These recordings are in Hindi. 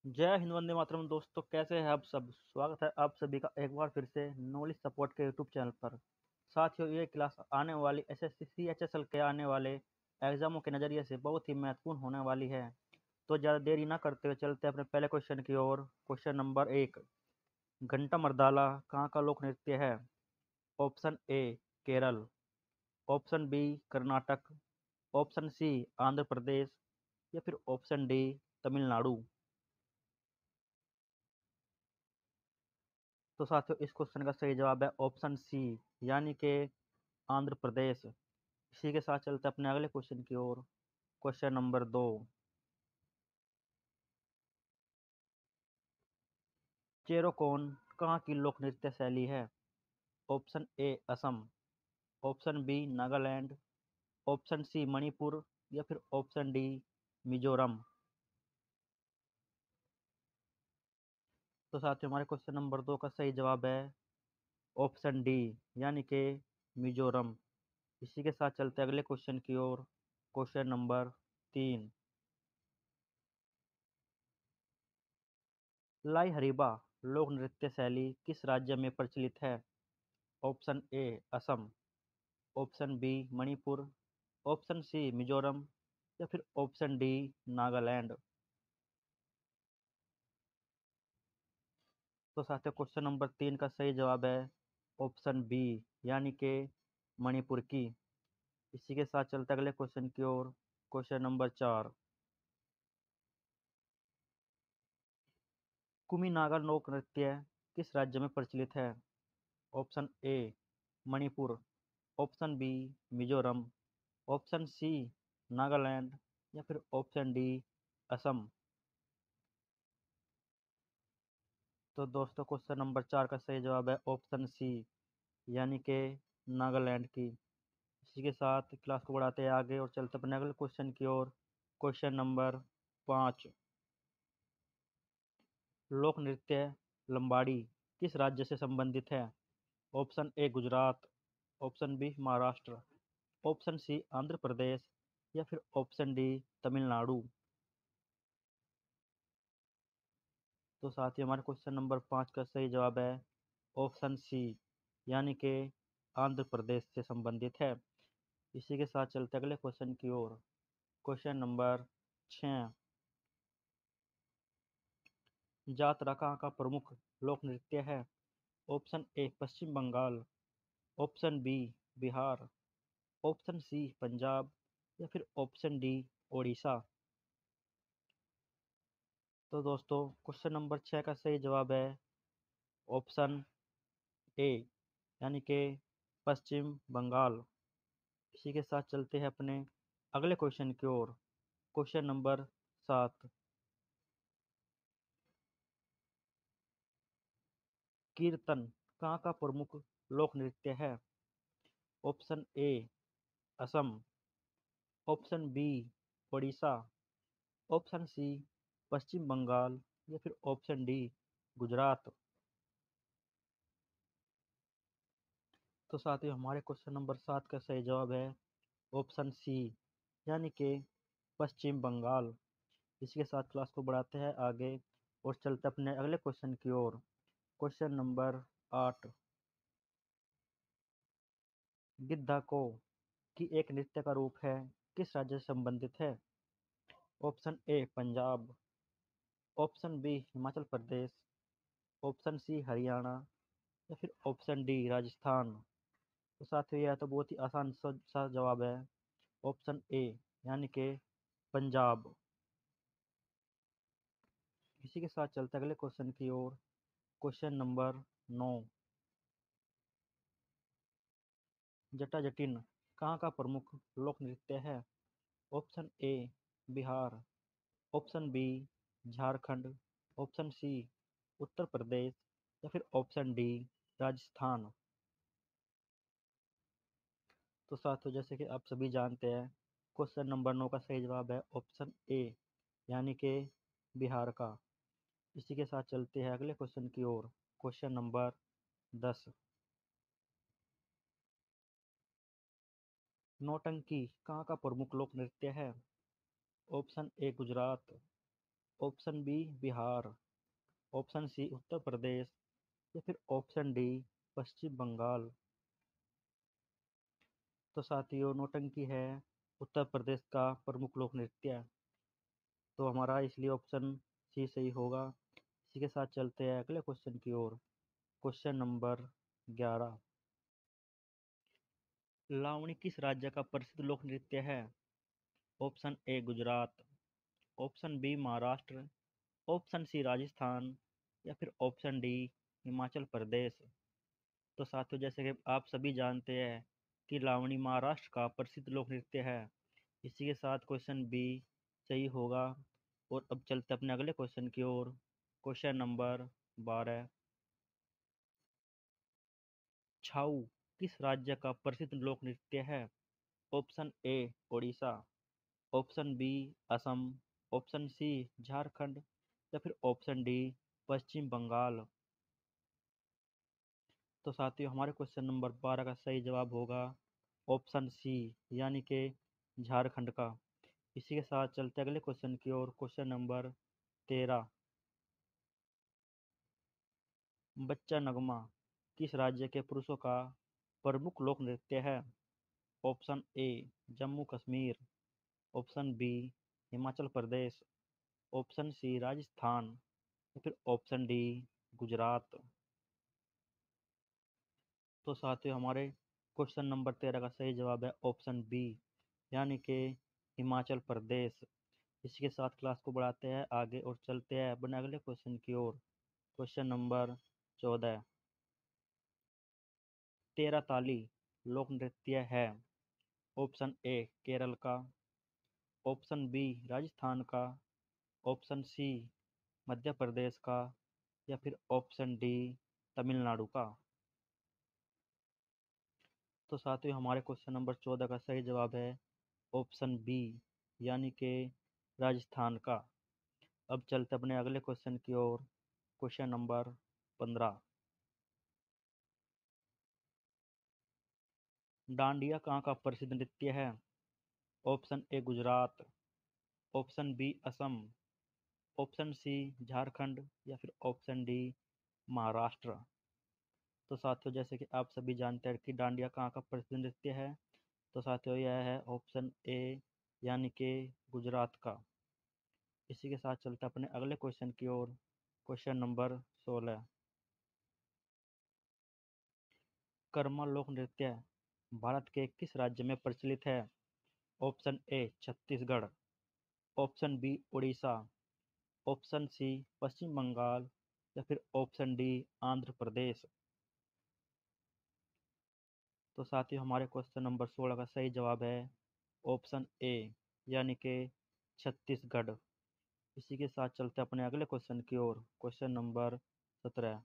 जय हिंद, वंदे मातरम। दोस्तों, कैसे हैं आप सब? स्वागत है आप सभी का एक बार फिर से नॉलेज सपोर्ट के यूट्यूब चैनल पर। साथियों, ये क्लास आने वाली एसएससी सीएचएसएल के आने वाले एग्जामों के नज़रिए से बहुत ही महत्वपूर्ण होने वाली है। तो ज़्यादा देरी ना करते हुए चलते हैं अपने पहले क्वेश्चन की ओर। Question number 1। घंटा मर्दाला कहाँ का लोक नृत्य है? Option A Kerala, option B Karnataka, option C Andhra Pradesh, या फिर ऑप्शन डी तमिलनाडु। तो साथियों, इस क्वेश्चन का सही जवाब है ऑप्शन सी, यानी कि आंध्र प्रदेश। इसी के साथ चलते हैं अपने अगले क्वेश्चन की ओर। Question number 2। चेरोकोन कहाँ की लोक नृत्य शैली है? Option A Assam, option B Nagaland, option C Manipur, या फिर ऑप्शन डी मिजोरम। तो साथियों, हमारे क्वेश्चन नंबर 2 का सही जवाब है ऑप्शन डी, यानी कि मिजोरम। इसी के साथ चलते हैं अगले क्वेश्चन की ओर। Question number 3। लाई हरीबा लोक नृत्य शैली किस राज्य में प्रचलित है? Option A Assam, option B Manipur, option C Mizoram, या फिर ऑप्शन डी नागालैंड। तो साथियों, क्वेश्चन नंबर 3 का सही जवाब है ऑप्शन बी, यानी कि मणिपुर की। इसी के साथ चलते अगले क्वेश्चन की ओर। Question number 4। कुमी नागा लोक नृत्य किस राज्य में प्रचलित है? Option A Manipur, option B Mizoram, option C Nagaland, या फिर ऑप्शन डी असम। तो दोस्तों, क्वेश्चन नंबर 4 का सही जवाब है ऑप्शन सी, यानी कि नागालैंड की। इसी के साथ क्लास को बढ़ाते हैं आगे और चलते अपने अगले क्वेश्चन की ओर। Question number 5। लोक नृत्य लंबाड़ी किस राज्य से संबंधित है? Option A Gujarat, option B Maharashtra, option C Andhra Pradesh, या फिर ऑप्शन डी तमिलनाडु। तो साथ ही हमारे क्वेश्चन नंबर 5 का सही जवाब है ऑप्शन सी, यानी कि आंध्र प्रदेश से संबंधित है। इसी के साथ चलते अगले क्वेश्चन की ओर। Question number 6। जातरा कहाँ का प्रमुख लोक नृत्य है? Option A Paschim Bangal, option B Bihar, option C Punjab, या फिर ऑप्शन डी ओडिशा। तो दोस्तों, क्वेश्चन नंबर 6 का सही जवाब है ऑप्शन ए, यानी कि पश्चिम बंगाल। इसी के साथ चलते हैं अपने अगले क्वेश्चन की ओर। Question number 7। कीर्तन कहाँ का प्रमुख लोक नृत्य है? Option A Assam, option B Odisha, option C Paschim Bangal, या फिर ऑप्शन डी गुजरात। तो साथ ही हमारे क्वेश्चन नंबर 7 का सही जवाब है ऑप्शन सी, यानी कि पश्चिम बंगाल। इसी के साथ क्लास को बढ़ाते हैं आगे और चलते अपने अगले क्वेश्चन की ओर। Question number 8। गिद्धा को की एक नृत्य का रूप है किस राज्य से संबंधित है? Option A Punjab, option B Himachal Pradesh, option C Haryana, या फिर ऑप्शन डी राजस्थान। तो साथियों, यह तो बहुत ही आसान सा जवाब है ऑप्शन ए, यानी कि पंजाब। इसी के साथ चलते अगले क्वेश्चन की ओर। Question number 9। जटा जटिन कहाँ का प्रमुख लोक नृत्य है? Option A Bihar, option B Jharkhand, option C Uttar Pradesh, या फिर ऑप्शन डी राजस्थान। तो साथियों, जैसे कि आप सभी जानते हैं, क्वेश्चन नंबर 9 का सही जवाब है ऑप्शन ए, यानी कि बिहार का। इसी के साथ चलते हैं अगले क्वेश्चन की ओर। Question number 10। नौटंकी कहाँ का प्रमुख लोक नृत्य है? Option A Gujarat, option B Bihar, option C Uttar Pradesh या फिर ऑप्शन डी पश्चिम बंगाल। तो साथियों नौटंकी है उत्तर प्रदेश का प्रमुख लोक नृत्य, तो हमारा इसलिए ऑप्शन सी सही होगा। इसी के साथ चलते हैं अगले क्वेश्चन की ओर। Question number 11। लावणी किस राज्य का प्रसिद्ध लोक नृत्य है? Option A Gujarat, option B Maharashtra, option C Rajasthan या फिर ऑप्शन डी हिमाचल प्रदेश। तो साथियों जैसे कि आप सभी जानते हैं कि लावणी महाराष्ट्र का प्रसिद्ध लोक नृत्य है। इसी के साथ क्वेश्चन बी सही होगा। और अब चलते अपने अगले क्वेश्चन की ओर। Question number 12। छाऊ किस राज्य का प्रसिद्ध लोक नृत्य है? Option A Odisha, option B Assam, option C Jharkhand या फिर ऑप्शन डी पश्चिम बंगाल। तो साथियों हमारे क्वेश्चन नंबर 12 का सही जवाब होगा ऑप्शन सी, यानी कि झारखंड का। इसी के साथ चलते अगले क्वेश्चन की ओर। Question number 13। बच्चा नगमा किस राज्य के पुरुषों का प्रमुख लोक नृत्य है? Option A Jammu Kashmir, option B Himachal Pradesh, option C Rajasthan या फिर ऑप्शन डी गुजरात। तो साथियों हमारे क्वेश्चन नंबर 13 का सही जवाब है ऑप्शन बी, यानी कि हिमाचल प्रदेश। इसी के साथ क्लास को बढ़ाते हैं आगे और चलते हैं अपने अगले क्वेश्चन की ओर। Question number 14। तेरा ताली लोक नृत्य है? ऑप्शन ए केरल का, ऑप्शन बी राजस्थान का, ऑप्शन सी मध्य प्रदेश का या फिर ऑप्शन डी तमिलनाडु का। तो साथियों हमारे क्वेश्चन नंबर 14 का सही जवाब है ऑप्शन बी, यानी कि राजस्थान का। अब चलते अपने अगले क्वेश्चन की ओर। Question number 15। डांडिया कहाँ का प्रसिद्ध नृत्य है? Option A Gujarat, option B Assam, option C Jharkhand या फिर ऑप्शन डी महाराष्ट्र। तो साथियों जैसे कि आप सभी जानते हैं कि डांडिया कहाँ का प्रसिद्ध नृत्य है, तो साथियों यह है ऑप्शन ए, यानी कि गुजरात का। इसी के साथ चलते अपने अगले क्वेश्चन की ओर। Question number 16। कर्मा लोक नृत्य भारत के किस राज्य में प्रचलित है? Option A Chhattisgarh, option B Orissa, option C Paschim Bangal या फिर ऑप्शन डी आंध्र प्रदेश। तो साथियों हमारे क्वेश्चन नंबर 16 का सही जवाब है ऑप्शन ए, यानी कि छत्तीसगढ़। इसी के साथ चलते अपने अगले क्वेश्चन की ओर। Question number 17।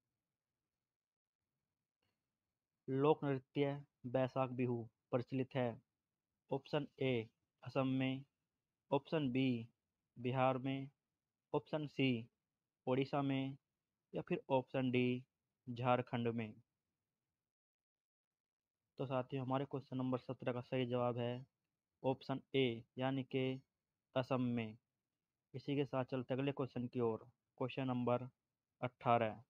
लोक नृत्य बैसाख बिहू प्रचलित है? ऑप्शन ए असम में, ऑप्शन बी बिहार में, ऑप्शन सी उड़ीसा में या फिर ऑप्शन डी झारखंड में। तो साथियों हमारे क्वेश्चन नंबर 17 का सही जवाब है ऑप्शन ए, यानी कि असम में। इसी के साथ चलते अगले क्वेश्चन की ओर। Question number 18।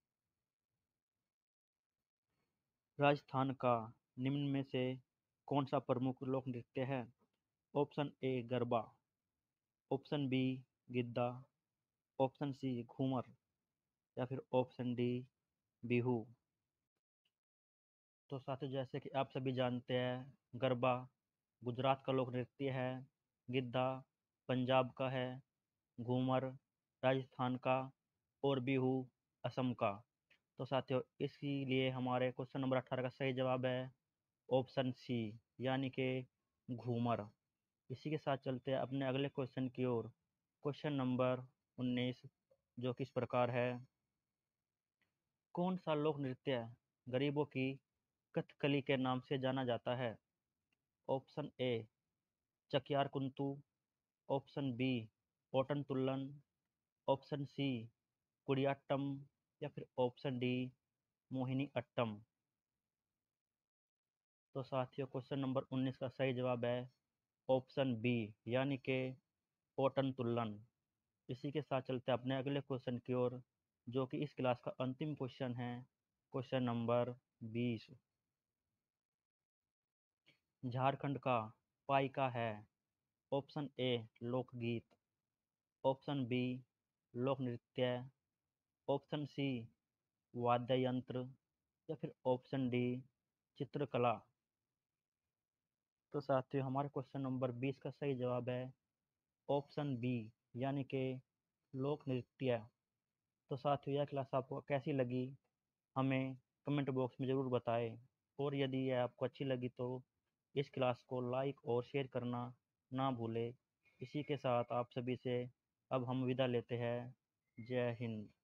राजस्थान का निम्न में से कौन सा प्रमुख लोक नृत्य है? Option A Garba, option B Giddha, option C Ghoomar या फिर ऑप्शन डी बिहू। तो साथियों जैसे कि आप सभी जानते हैं गरबा गुजरात का लोक नृत्य है, गिद्दा पंजाब का है, घूमर राजस्थान का और बिहू असम का। तो साथियों इसीलिए हमारे क्वेश्चन नंबर 18 का सही जवाब है ऑप्शन सी, यानी कि घूमर। इसी के साथ चलते हैं अपने अगले क्वेश्चन की ओर। क्वेश्चन नंबर 19, जो कि इस प्रकार है। कौन सा लोक नृत्य गरीबों की कथकली के नाम से जाना जाता है? Option A Chakyar Koothu, option B Ottan Thullal, option C Koodiyattam या फिर ऑप्शन डी मोहिनी अट्टम। तो साथियों क्वेश्चन नंबर 19 का सही जवाब है ऑप्शन बी, यानी कि ओटन तुल्लन। इसी के साथ चलते हैं अपने अगले क्वेश्चन की ओर, जो कि इस क्लास का अंतिम क्वेश्चन है। Question number 20। झारखंड का पाइका है। ऑप्शन ए लोकगीत, ऑप्शन बी लोक नृत्य, ऑप्शन सी वाद्य यंत्र, या फिर ऑप्शन डी चित्रकला। तो साथियों, हमारे क्वेश्चन नंबर 20 का सही जवाब है ऑप्शन बी, यानी कि लोक नृत्य। तो साथियों, यह क्लास आपको कैसी लगी हमें कमेंट बॉक्स में ज़रूर बताएं, और यदि यह आपको अच्छी लगी तो इस क्लास को लाइक और शेयर करना ना भूलें। इसी के साथ आप सभी से अब हम विदा लेते हैं। जय हिंद।